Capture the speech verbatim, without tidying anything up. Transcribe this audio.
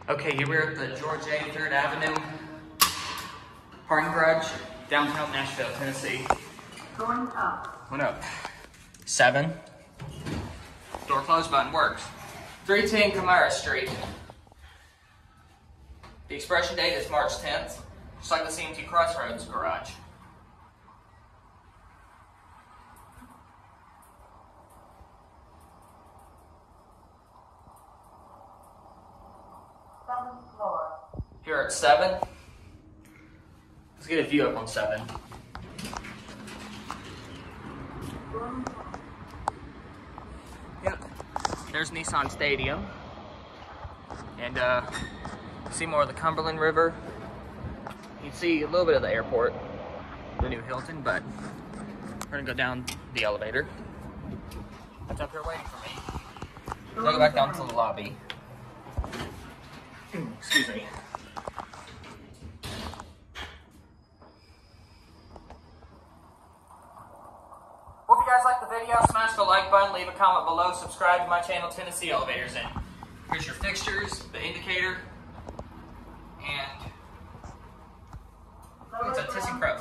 Okay, here we're at the George A. third Avenue parking garage, downtown Nashville, Tennessee. Going up. Going up. Seven. Door close button works. three ten Camara Street. The expiration date is March tenth, just like the C M T Crossroads garage. Seventh floor. Here at seven. Let's get a view up on seven. Yep. There's Nissan Stadium. And uh, see more of the Cumberland River. You can see a little bit of the airport, the new Hilton, but we're gonna go down the elevator. That's up here waiting for me. So I'll go back down to the lobby. Excuse me. Well, if you guys like the video, smash the like button, leave a comment below, subscribe to my channel, Tennessee Elevators In. Here's your fixtures, the indicator, and oh, it's a Tissy Pro.